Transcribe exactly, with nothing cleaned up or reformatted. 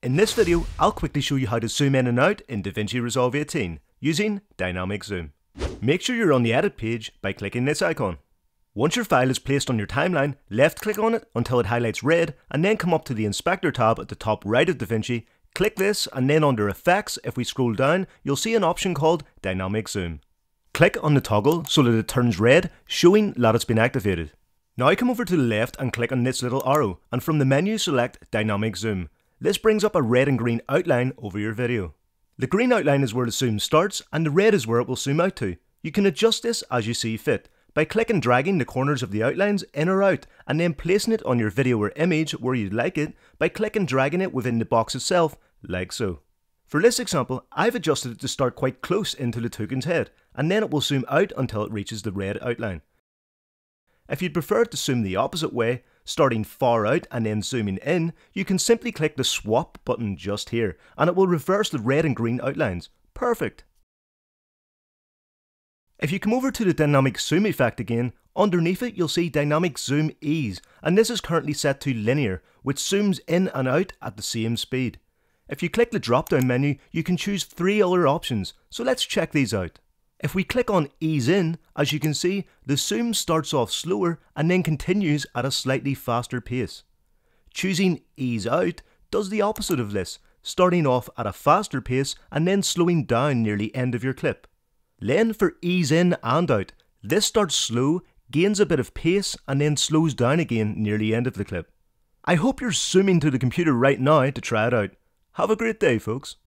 In this video, I'll quickly show you how to zoom in and out in DaVinci Resolve eighteen using dynamic zoom. Make sure you're on the edit page by clicking this icon. Once your file is placed on your timeline, left click on it until it highlights red and then come up to the inspector tab at the top right of DaVinci, click this and then under effects, if we scroll down, you'll see an option called dynamic zoom. Click on the toggle so that it turns red, showing that it's been activated. Now come over to the left and click on this little arrow and from the menu select dynamic zoom. This brings up a red and green outline over your video. The green outline is where the zoom starts and the red is where it will zoom out to. You can adjust this as you see fit by clicking and dragging the corners of the outlines in or out and then placing it on your video or image where you'd like it by clicking and dragging it within the box itself, like so. For this example, I've adjusted it to start quite close into the toucan's head and then it will zoom out until it reaches the red outline. If you'd prefer to zoom the opposite way, starting far out and then zooming in, you can simply click the swap button just here and it will reverse the red and green outlines. Perfect! If you come over to the dynamic zoom effect again, underneath it you'll see dynamic zoom ease, and this is currently set to linear, which zooms in and out at the same speed. If you click the drop down menu, you can choose three other options, so let's check these out. If we click on ease in, as you can see, the zoom starts off slower and then continues at a slightly faster pace. Choosing ease out does the opposite of this, starting off at a faster pace and then slowing down near the end of your clip. Then for ease in and out, this starts slow, gains a bit of pace and then slows down again near the end of the clip. I hope you're zooming to the computer right now to try it out. Have a great day, folks.